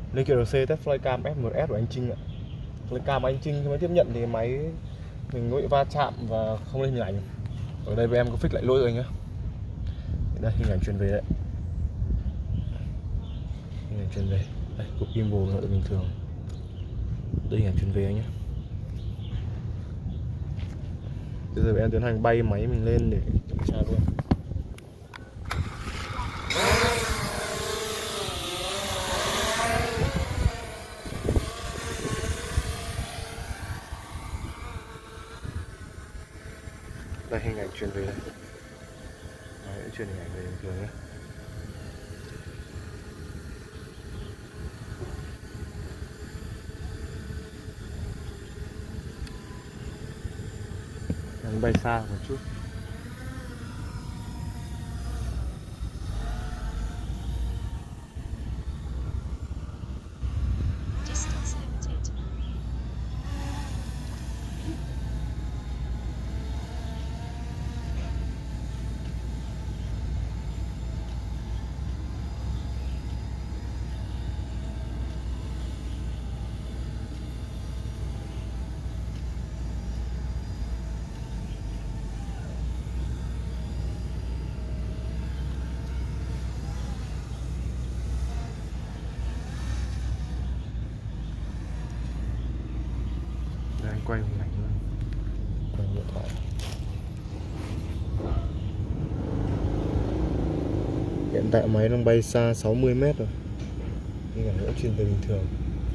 Linh kiện RC test flycam F1S của anh Trinh ạ. Flycam anh Trinh mới tiếp nhận thì máy mình có bị va chạm và không lên hình ảnh. Ở đây em có fix lại lỗi rồi nhá. Đây hình ảnh truyền về đấy. Hình ảnh truyền về. Đây cục gimbal nó bình thường. Đây hình ảnh truyền về anh nhé. Bây giờ em tiến hành bay máy mình lên để kiểm tra luôn. Đây hình ảnh truyền về đây. Đấy, truyền hình ảnh về bình thường nhé. Em bay xa một chút. Anh quay hình ảnh luôn, quay điện thoại. Hiện tại máy đang bay xa 60 m rồi, hình ảnh vẫn truyền về bình thường.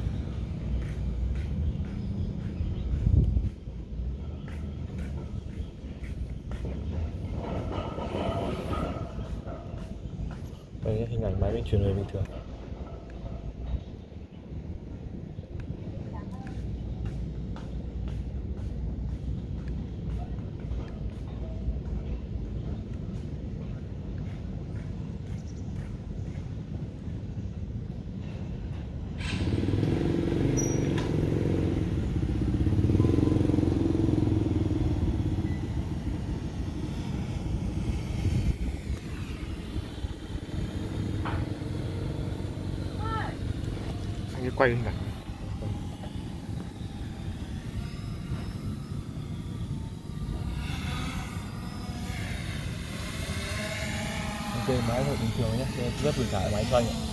Đây hình ảnh máy vẫn truyền về bình thường. Anh quay hình ảnh. Ok, máy hơi bình thường nhé, rất gửi trả máy cho anh ạ.